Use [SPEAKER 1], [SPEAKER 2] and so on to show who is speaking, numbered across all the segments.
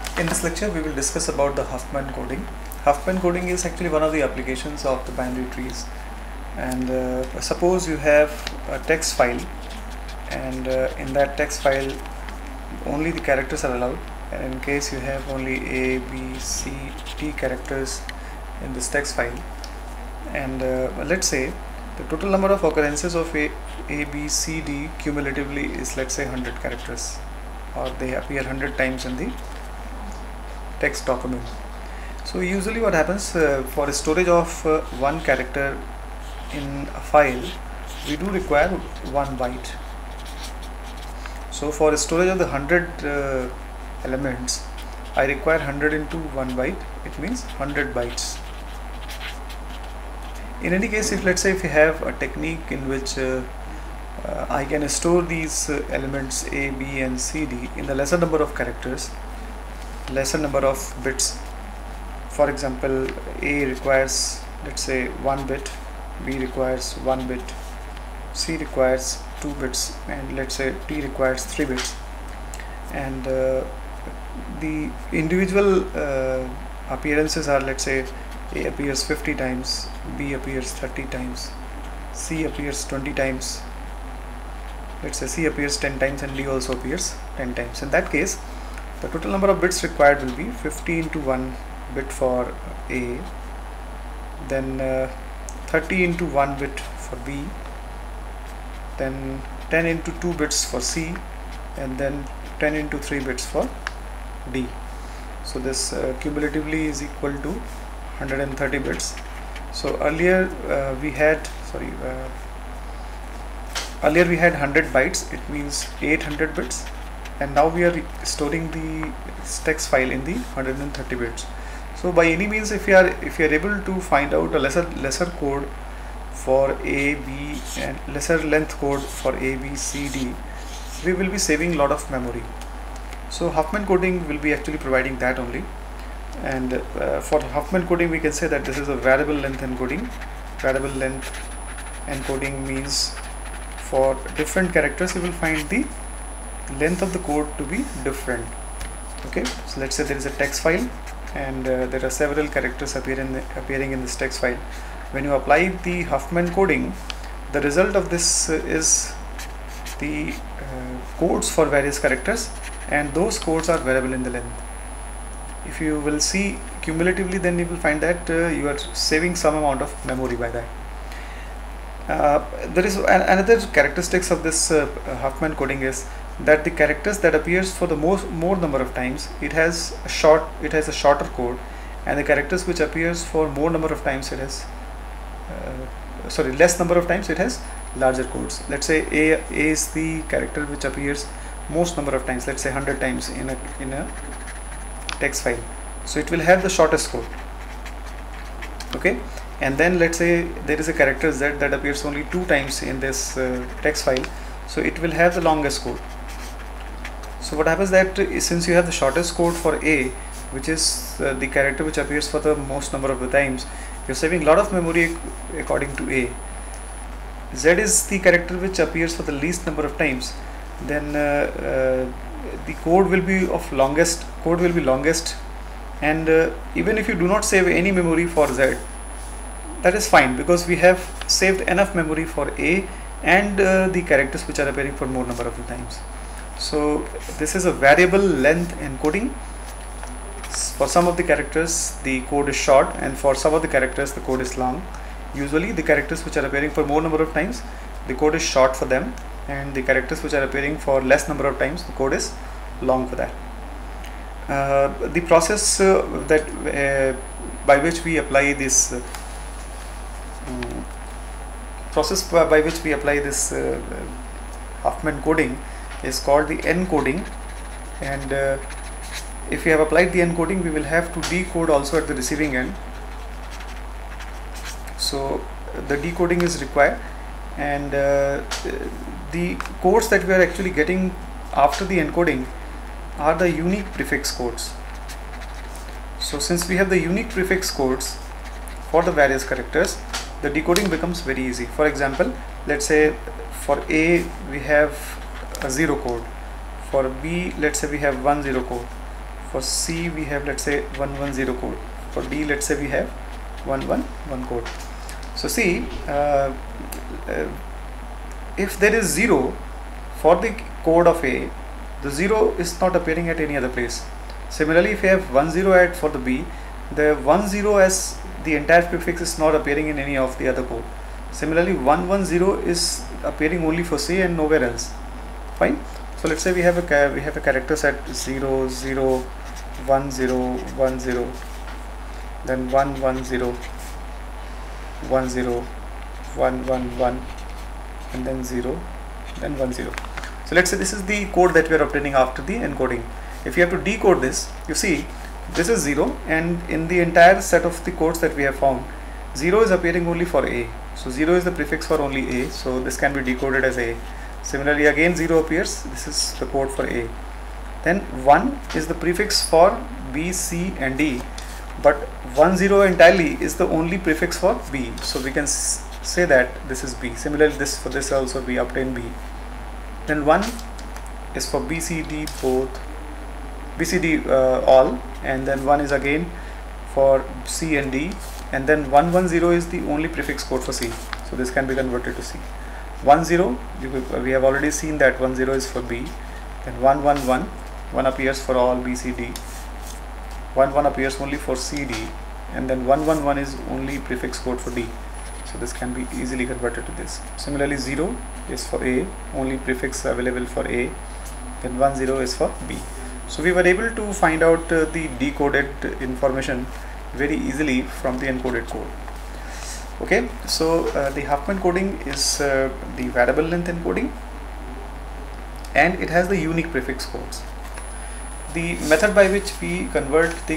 [SPEAKER 1] In this lecture, we will discuss about the Huffman coding. Huffman coding is actually one of the applications of the binary trees. And suppose you have a text file, and in that text file, only the characters are allowed. And in case you have only A, B, C, D characters in this text file, and let's say the total number of occurrences of A, B, C, D cumulatively is, let's say, 100 characters, or they appear 100 times in the text document. So usually what happens, for storage of one character in a file, we do require 1 byte. So for storage of the 100 elements, I require 100 into 1 byte. It means 100 bytes. In any case, if let's say if you have a technique in which I can store these elements A, B and C, D in the lesser number of characters, lesser number of bits. For example, A requires, let's say, 1 bit, B requires 1 bit, C requires 2 bits, and let's say D requires 3 bits. And the individual appearances are, let's say, A appears 50 times, B appears 30 times, C appears 20 times, let's say C appears 10 times, and D also appears 10 times. In that case, the total number of bits required will be 50 into 1 bit for A, then 30 into 1 bit for B, then 10 into 2 bits for C, and then 10 into 3 bits for D. So this cumulatively is equal to 130 bits. So earlier we had 100 bytes, it means 800 bits, and now we are storing the text file in the 130 bits. So by any means, if you are able to find out a lesser code for A, B, and lesser length code for A, B, C, D, we will be saving a lot of memory. So Huffman coding will be actually providing that only. And for Huffman coding, we can say that this is a variable length encoding. Variable length encoding means for different characters you will find the length of the code to be different. Okay, so let's say there is a text file, and there are several characters appearing in this text file. When you apply the Huffman coding, the result of this is the codes for various characters, and those codes are variable in the length. If you will see cumulatively, then you will find that you are saving some amount of memory by that. There is another characteristics of this Huffman coding is that the characters that appears for the more number of times, it has a shorter code, and the characters which appears for more number of times, it has less number of times, it has larger codes. Let's say A is the character which appears most number of times, let's say 100 times in a text file, so it will have the shortest code. Okay, and then let's say there is a character Z that appears only 2 times in this text file, so it will have the longest code. So what happens that since you have the shortest code for A, which is the character which appears for the most number of the times, you're saving a lot of memory according to A. Z is the character which appears for the least number of times, then the code will be longest, and even if you do not save any memory for Z, that is fine, because we have saved enough memory for A and the characters which are appearing for more number of the times. So this is a variable length encoding. For some of the characters the code is short, and for some of the characters the code is long. Usually the characters which are appearing for more number of times, the code is short for them, and the characters which are appearing for less number of times, the code is long for that. The process by which we apply this Huffman coding is called the encoding, and if we have applied the encoding, we will have to decode also at the receiving end. So the decoding is required, and the codes that we are actually getting after the encoding are the unique prefix codes. So since we have the unique prefix codes for the various characters, the decoding becomes very easy. For example, let's say for A we have a 0 code, for B let's say we have 10 code, For C we have, let's say, 110 code. For D, let's say we have 111 code. So see, if there is 0 for the code of A, the 0 is not appearing at any other place. Similarly, if you have 10 for the B, the 10 as the entire prefix is not appearing in any of the other code. Similarly, 110 is appearing only for C and nowhere else. Fine. So let's say we have a character set 0 0 1 0 1 0, then 1 1 0 1 0 1 1 1, and then 0, then 1 0. So let's say this is the code that we are obtaining after the encoding. If you have to decode this, you see this is 0, and in the entire set of the codes that we have found, 0 is appearing only for A. So 0 is the prefix for only A, so this can be decoded as A. Similarly, again 0 appears, this is the code for A. Then 1 is the prefix for B, C and D, but 10 entirely is the only prefix for B, so we can say that this is B. Similarly, for this also we obtain B. Then 1 is for B, C, D both, B, C, D all, and then 1 is again for C and D, and then 110 is the only prefix code for C, so this can be converted to C. 10, we have already seen that 10 is for B, then 111, 1 appears for all B, C, D, 11 appears only for C, D, and then 111 is only prefix code for D, so this can be easily converted to this. Similarly, 0 is for A, only prefix available for A, then 10 is for B. So we were able to find out the decoded information very easily from the encoded code. Okay, so the Huffman coding is the variable length encoding, and it has the unique prefix codes. The method by which we convert the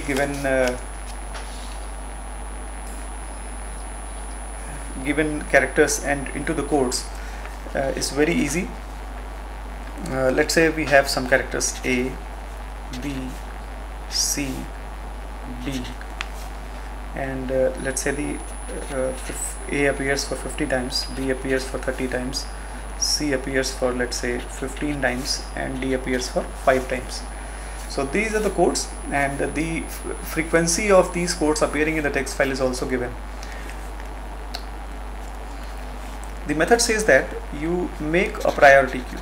[SPEAKER 1] given characters and into the codes is very easy. Let's say we have some characters A, B, C, D, and let's say the A appears for 50 times, B appears for 30 times, C appears for, let's say, 15 times, and D appears for 5 times. So these are the codes, and the frequency of these codes appearing in the text file is also given. The method says that you make a priority queue.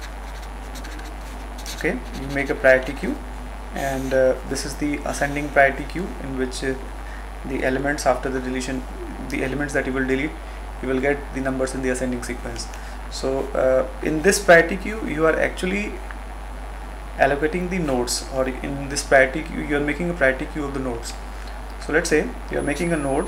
[SPEAKER 1] Okay, you make a priority queue, and this is the ascending priority queue, in which the elements after the deletion, the elements that you will delete, you will get the numbers in the ascending sequence. So in this priority queue, you are actually allocating the nodes, or in this priority queue you are making a priority queue of the nodes. So let's say you are making a node,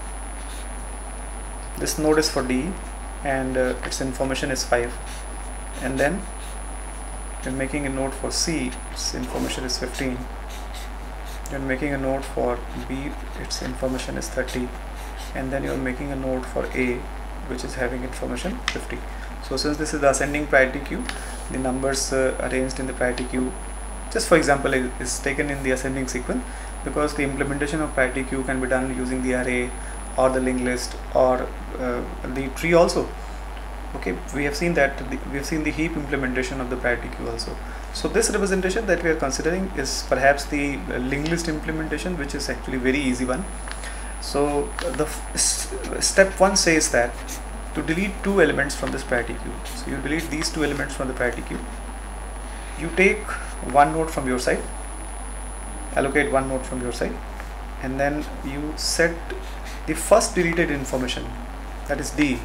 [SPEAKER 1] this node is for D, and its information is 5, and then you're making a node for C, its information is 15, you're making a node for B, its information is 30, and then you're making a node for A, which is having information 50. So since this is the ascending priority queue, the numbers arranged in the priority queue, just for example, is taken in the ascending sequence, because the implementation of priority queue can be done using the array or the linked list or the tree also. Okay, we have seen that we have seen the heap implementation of the priority queue also. So this representation that we are considering is perhaps the linked list implementation, which is actually very easy one. So the step 1 says that to delete 2 elements from this priority queue. So you delete these 2 elements from the priority queue. You take one node from your side, allocate one node from your side, and then you set the first deleted information, that is D,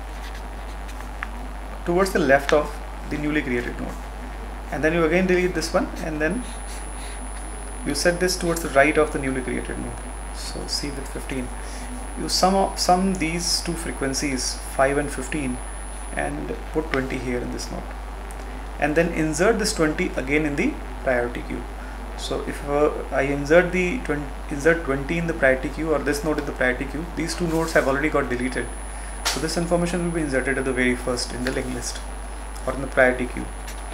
[SPEAKER 1] towards the left of the newly created node, and then you again delete this one, and then you set this towards the right of the newly created node. So C with 15, you sum these two frequencies 5 and 15 and put 20 here in this node, and then insert this 20 again in the priority queue. So if I insert 20 in the priority queue, or this node in the priority queue, these two nodes have already got deleted, so this information will be inserted at the very first in the linked list or in the priority queue.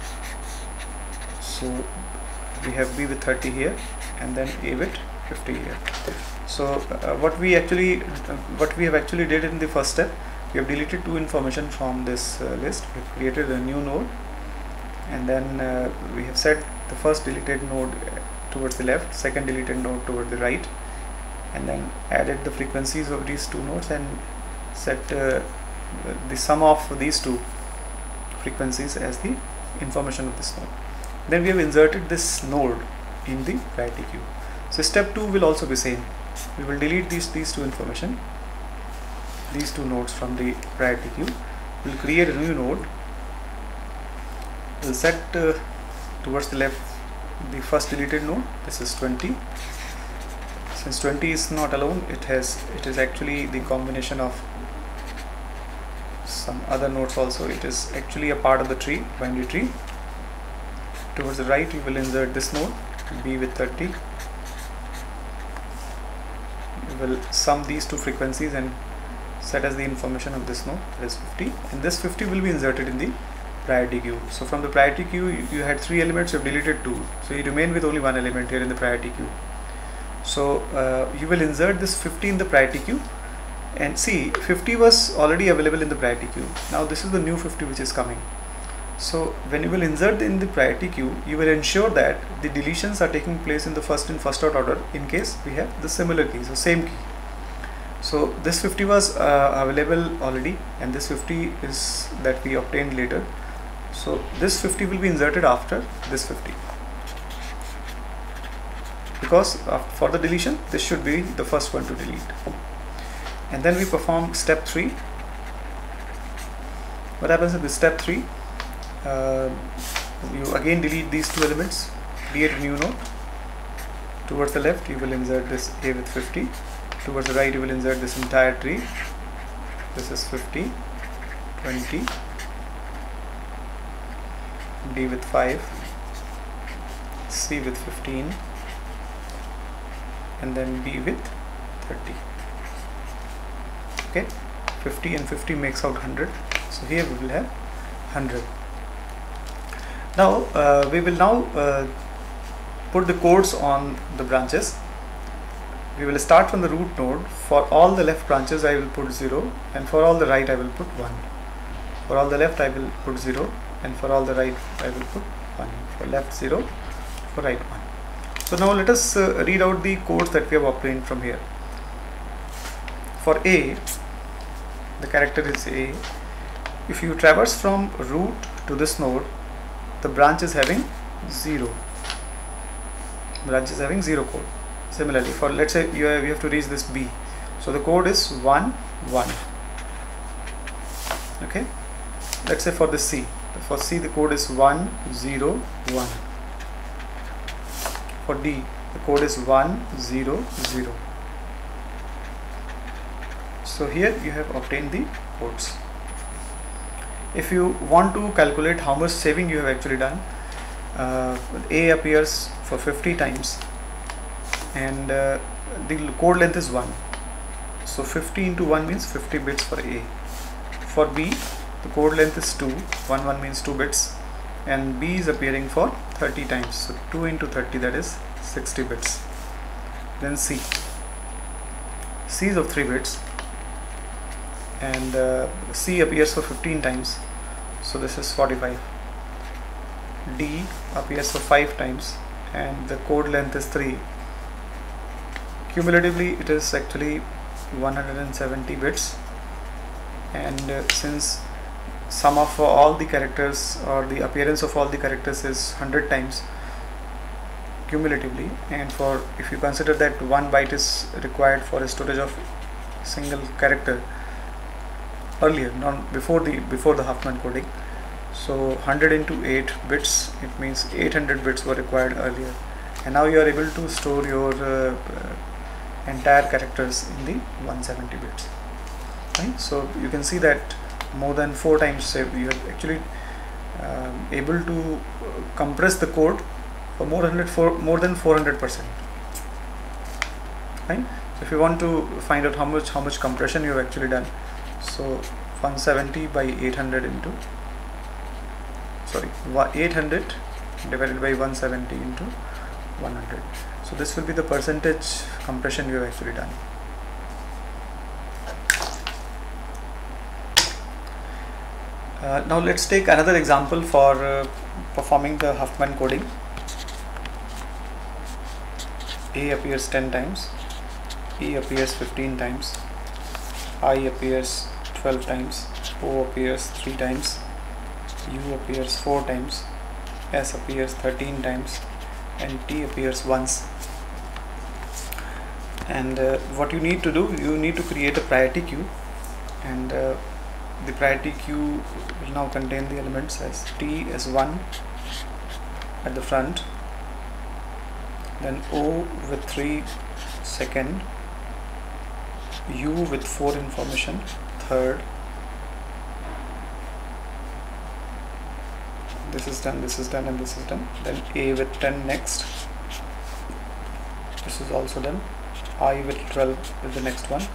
[SPEAKER 1] So we have B with 30 here, and then A with 50 here. So what we have actually did in the first step, we have deleted 2 information from this list. We have created a new node, and then we have set the first deleted node towards the left, second deleted node toward the right, and then added the frequencies of these two nodes and set the sum of these two frequencies as the information of this node. Then we have inserted this node in the priority queue. So step 2 will also be same. We will delete these two information, these two nodes from the priority queue. We'll create a new node. We'll set towards the left the first deleted node. This is 20. Since 20 is not alone, it is actually the combination of some other nodes also. It is actually a part of the tree, binary tree. Towards the right, you will insert this node, B with 30. You will sum these two frequencies and set as the information of this node, that is 50, and this 50 will be inserted in the priority queue. So from the priority queue, you had 3 elements, you have deleted 2, so you remain with only 1 element here in the priority queue. So you will insert this 50 in the priority queue, and see, 50 was already available in the priority queue. Now this is the new 50 which is coming. So when you will insert in the priority queue, you will ensure that the deletions are taking place in the first in first out order in case we have the similar key, so same key. So this 50 was available already, and this 50 is that we obtained later. So this 50 will be inserted after this 50, because for the deletion this should be the first one to delete. And then we perform step 3. What happens with step 3? You again delete these two elements, create a new node. Towards the left you will insert this A with 50. Towards the right you will insert this entire tree. This is 50, 20, D with 5, C with 15, and then B with 30. Okay, 50 and 50 makes out 100. So here we will have 100. Now we will now put the codes on the branches. We will start from the root node. For all the left branches I will put 0, and for all the right I will put 1. For all the left I will put 0, and for all the right I will put 1. For left 0, for right 1. So now let us read out the codes that we have obtained from here. For A, the character is A. If you traverse from root to this node, the branch is having 0. Branch is having 0 code. Similarly, for let's say we have to reach this B, so the code is 1 1. Okay, let's say for the C, for C the code is 1 0 1. For D the code is 1 0 0. So here you have obtained the codes. If you want to calculate how much saving you have actually done, A appears for 50 times, and the code length is 1. So 50 into 1 means 50 bits for A. For B, the code length is 2. 1 1 means 2 bits, and B is appearing for 30 times. So 2 into 30, that is 60 bits. Then C is of 3 bits, and C appears for 15 times. So this is 45. D appears for 5 times, and the code length is 3. Cumulatively it is actually 170 bits, and since sum of all the characters, or the appearance of all the characters, is 100 times cumulatively, and for if you consider that 1 byte is required for a storage of single character earlier, not before the Huffman coding, so 100 into 8 bits, it means 800 bits were required earlier, and now you are able to store your entire characters in the 170 bits. Right? So you can see that more than 4 times you are actually able to compress the code for more than 400%. Right? So if you want to find out how much compression you have actually done, so 170 by 800 into 800 divided by 170 into 100. So this will be the percentage compression you have actually done. Now let's take another example for performing the Huffman coding. A appears 10 times, E appears 15 times, I appears 12 times, O appears 3 times, U appears 4 times, S appears 13 times, and T appears once. And what you need to do, you need to create a priority queue, and the priority queue will now contain the elements as T as 1 at the front, then O with 3 second, U with 4 information third, this is done, this is done, and this is done, then A with 10 next, this is also done, I with 12 is the next one,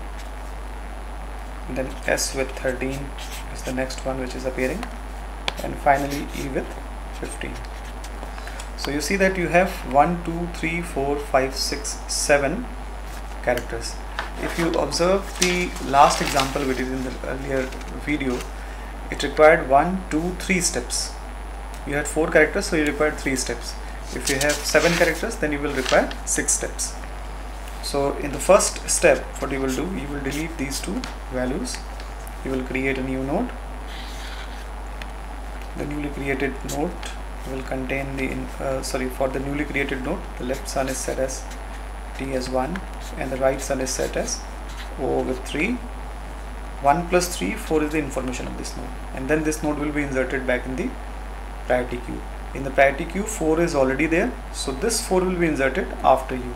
[SPEAKER 1] and then S with 13 is the next one which is appearing, and finally E with 15. So you see that you have 1, 2, 3, 4, 5, 6, 7 characters. If you observe the last example we did in the earlier video, it required 1, 2, 3 steps. You had 4 characters, so you required 3 steps. If you have 7 characters, then you will require 6 steps. So in the first step, what you will do, you will delete these 2 values. You will create a new node. The newly created node will contain the for the newly created node, the left sun is set as T as 1 and the right sun is set as O with 3. 1 plus 3, 4 is the information of this node, and then this node will be inserted back in the priority queue. In the priority queue, 4 is already there, so this 4 will be inserted after U.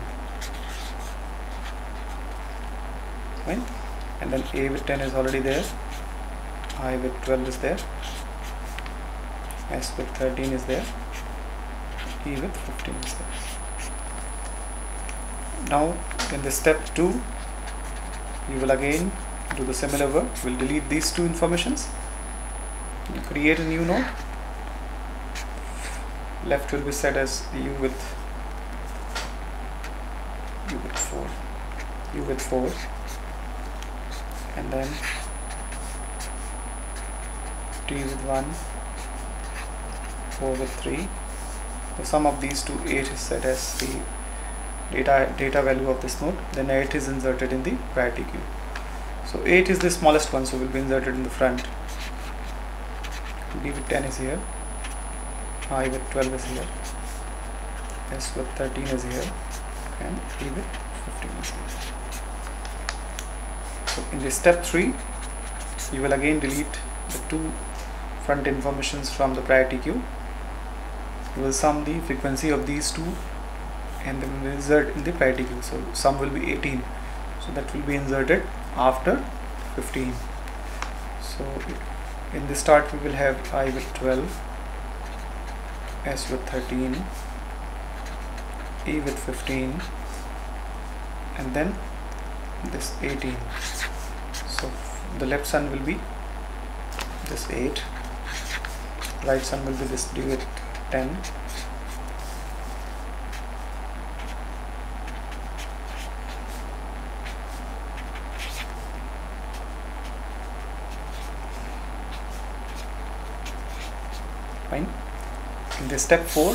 [SPEAKER 1] Right? And then A with 10 is already there, I with 12 is there, S with 13 is there, E with 15 is there. Now in the step 2, you will again do the similar work. You will delete these 2 informations, you create a new node, left will be set as U with 4, and then T with 1, O with 3. The sum of these 2, 8, is set as the data value of this node. Then 8 is inserted in the priority queue. So 8 is the smallest one, so will be inserted in the front. B with 10 is here, I with 12 is here, S with 13 is here, and E with 15 is here. So in the step 3, you will again delete the 2 front informations from the priority queue. You will sum the frequency of these 2 and then insert in the priority queue. So sum will be 18, so that will be inserted after 15. So in the start we will have I with 12, S with 13, E with 15, and then this 18. So the left sun will be this 8, right sun will be this D with 10, fine. In the step 4,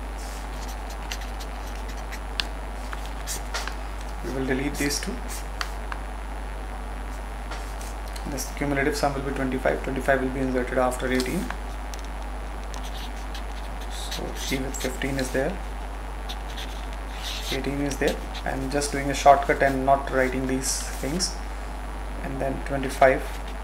[SPEAKER 1] we will delete these 2. This cumulative sum will be 25. 25 will be inserted after 18. So E with 15 is there, 18 is there. I am just doing a shortcut and not writing these things. And then 25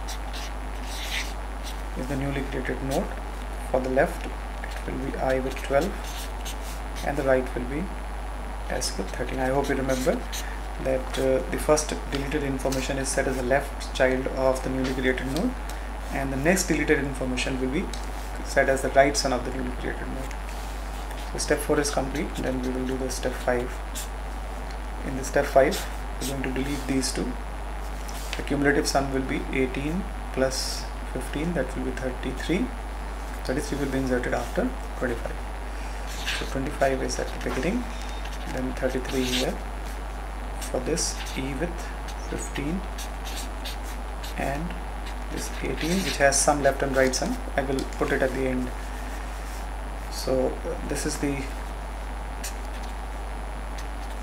[SPEAKER 1] is the newly created node. For the left, it will be I with 12, and the right will be S with 13. I hope you remember that the first deleted information is set as the left child of the newly created node, and the next deleted information will be set as the right son of the newly created node. So step 4 is complete. Then we will do the step 5. In the step 5, we are going to delete these 2. The cumulative sum will be 18 plus 15, that will be 33. 33 will be inserted after 25. So 25 is at the beginning, then 33 here. For this, E with 15 and this 18, which has some left and right sum. I will put it at the end. So this is the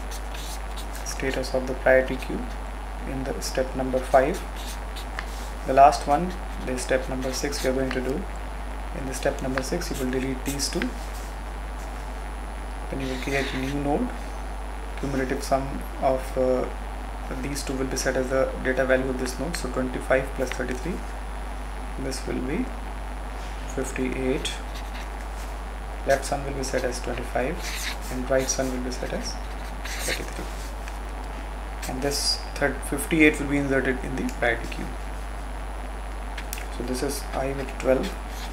[SPEAKER 1] status of the priority queue in the step number 5. The last one, the step number 6 we are going to do. In the step number 6 you will delete these two, then you will create a new node. Cumulative sum of these two will be set as the data value of this node. So 25 plus 33, this will be 58. Left sum will be set as 25 and right sum will be set as 33, and this 58 will be inserted in the priority queue. So this is I with 12,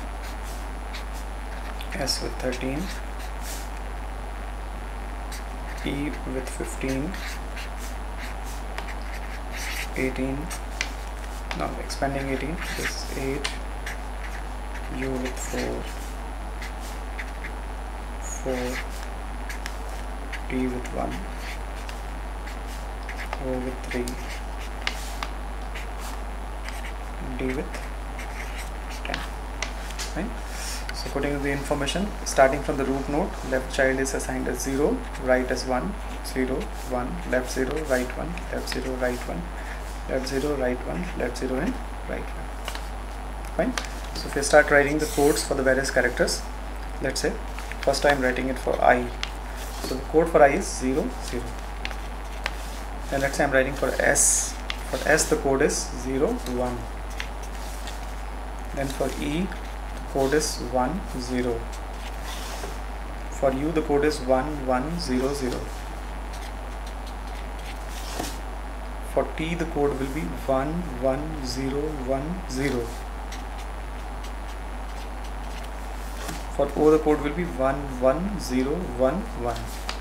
[SPEAKER 1] S with 13, E with 15, 18, now expanding 18, this 8, U with 4, 4, D with 1, O with 3, D with 10. Right? So putting the information, starting from the root node, left child is assigned as 0, right as 1, 0, 1, left 0, right 1, left 0, right 1, left 0, right 1, left 0 and right 1. Fine. So if you start writing the codes for the various characters, let's say first I am writing it for I. So the code for I is 0, 0. Then let's say I am writing for S. For S the code is 0, 1. Then for E the code is 1, 0. For U the code is 1, 1, 0, 0. For T the code will be 1, 1, 0, 1, 0. For O the code will be 1, 1, 0, 1, 1.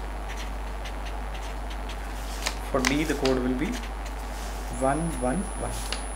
[SPEAKER 1] For D the code will be 1, 1, 1.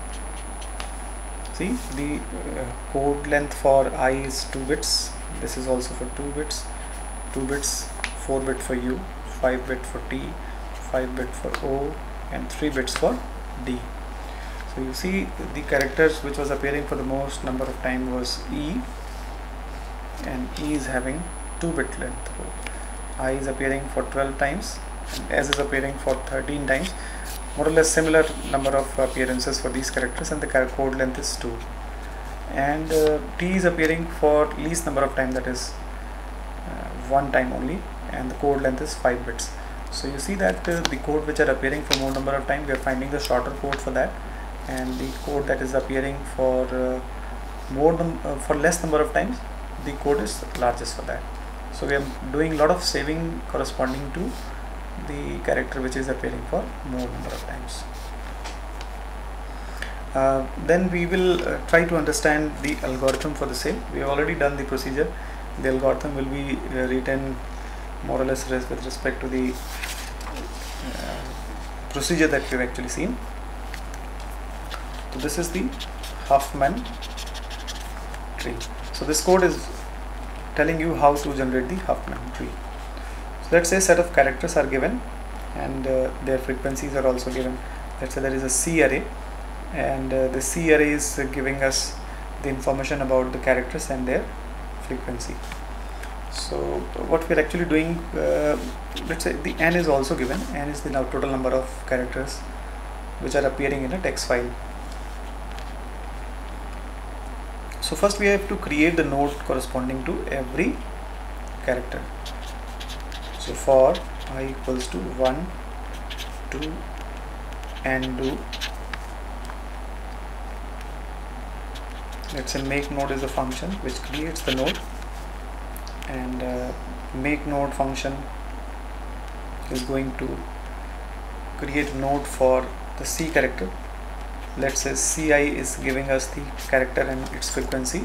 [SPEAKER 1] See, the code length for I is 2 bits. This is also for 2 bits. 2 bits, 4 bit for U, 5 bit for T, 5 bit for O, and 3 bits for D. So you see the characters which was appearing for the most number of time was E, and E is having 2 bit length. I is appearing for 12 times and S is appearing for 13 times. More or less similar number of appearances for these characters, and the code length is 2. And T is appearing for least number of time, that is 1 time only, and the code length is 5 bits. So you see that the code which are appearing for more number of time, we are finding the shorter code for that, and the code that is appearing for for less number of times, the code is largest for that. So we are doing a lot of saving corresponding to the character which is appearing for more number of times. Then we will try to understand the algorithm for the same. We have already done the procedure. The algorithm will be written more or less with respect to the procedure that we have actually seen. So this is the Huffman tree. So this code is telling you how to generate the Huffman tree. So let's say a set of characters are given, and their frequencies are also given. Let's say there is a C array, and the C array is giving us the information about the characters and their frequency. So what we are actually doing, let's say the N is also given. N is the now total number of characters which are appearing in a text file. So first we have to create the node corresponding to every character. So for I equals to 1, 2, and do. Let's say make node is a function which creates the node, and make node function is going to create a node for the C character. Let's say Ci is giving us the character and its frequency,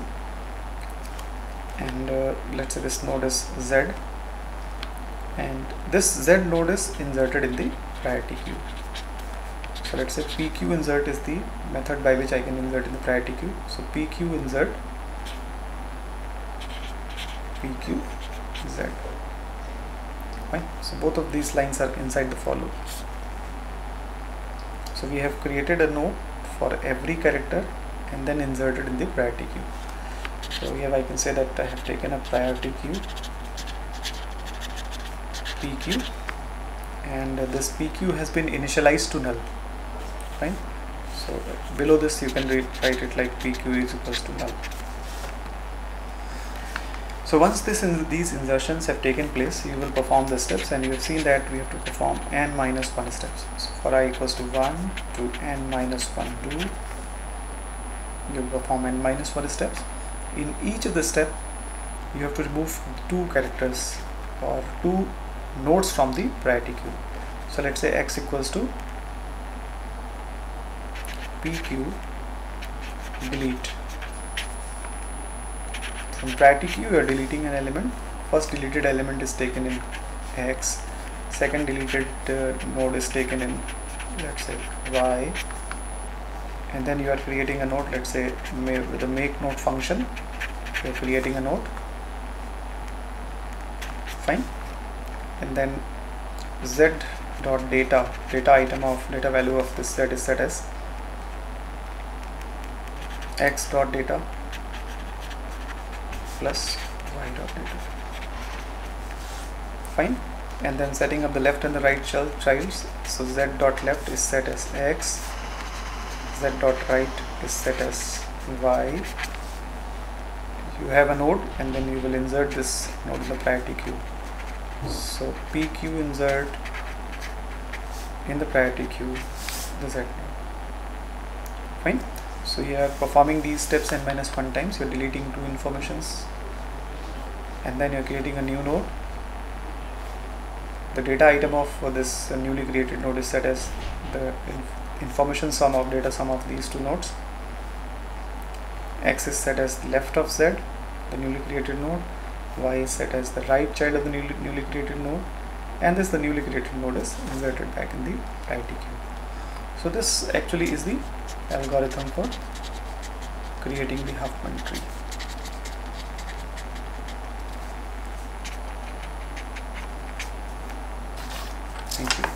[SPEAKER 1] and let's say this node is Z, and this Z node is inserted in the priority queue. So let's say PQ insert is the method by which I can insert in the priority queue. So PQ insert PQ Z. Fine. So both of these lines are inside the for loop. So we have created a node for every character and then inserted in the priority queue. So here I can say that I have taken a priority queue PQ, and this PQ has been initialized to null. Fine. So below this you can write it like PQ is equals to null. So once these insertions have taken place, you will perform the steps, and you have seen that we have to perform n minus 1 steps. So for I equals to 1 to n minus 1 2, you perform n minus 1 steps. In each of the step, you have to remove 2 characters or 2 nodes from the priority queue. So let's say x equals to PQ delete. From priority queue you are deleting an element. First deleted element is taken in x, second deleted node is taken in, let's say, y, and then you are creating a node, let's say with the make node function you are creating a node. Fine. And then z dot data value of this z is set as x dot data plus y dot data. Fine. And then setting up the left and the right childs. So z dot left is set as x, z dot right is set as y. You have a node, and then you will insert this node in the priority queue. So PQ insert in the priority queue the z node. Fine. So you are performing these steps n minus 1 times. You are deleting 2 informations, and then you are creating a new node. The data item of this newly created node is set as the information sum of data sum of these 2 nodes. X is set as the left of z, the newly created node. Y is set as the right child of the newly created node, and the newly created node is inserted back in the priority queue. So this actually is the algorithm for creating the Huffman tree. Thank you.